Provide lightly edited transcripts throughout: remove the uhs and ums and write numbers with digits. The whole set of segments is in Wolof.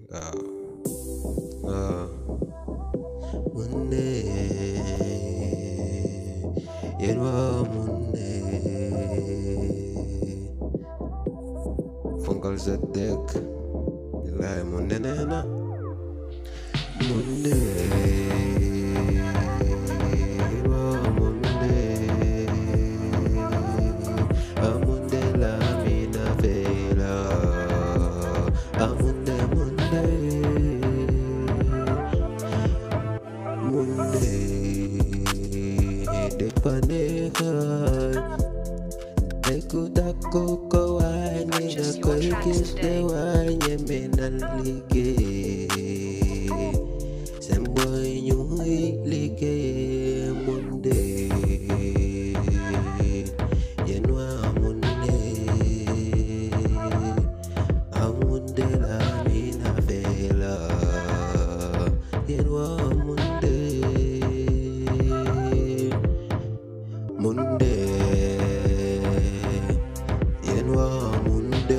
Munde Yerwa munde Funkal Zedek Ilai munde nena Munde Yerwa munde Amunde la mina vela Amunde munde Munde Depanehan Ekudako kawanya na koikis dewanya menalige Semboy nyuhi lige munde Yenwa munde Amunde la mina vela Yenwa munde Munde Yenwa munde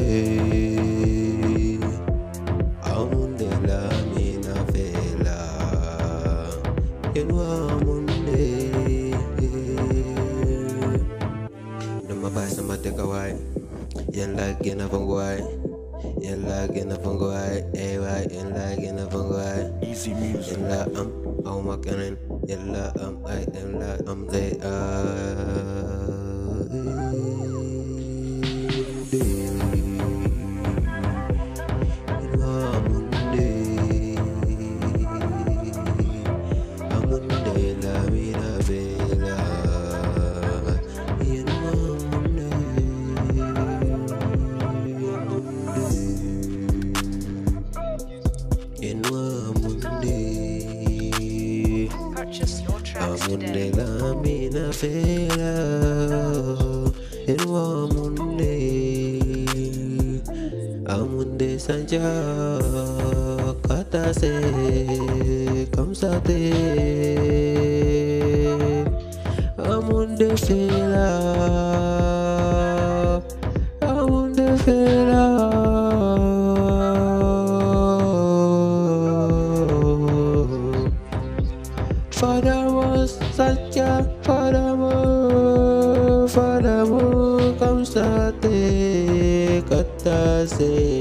Amunde la mina vela Yenwa munde Nama bahasa mata kawai Yang lagi na pangguai Yang lagi na pangguai Yang lagi na pangguai Easy music. Yang la au makanan Yang la ay Yang la they Purchase your tracks today. Amunde la mina fela Yenwa munde Amunde sanja Kata se Kamsate Amunde fela Amunde fela Fadamu saja, fadamu kamsate kata se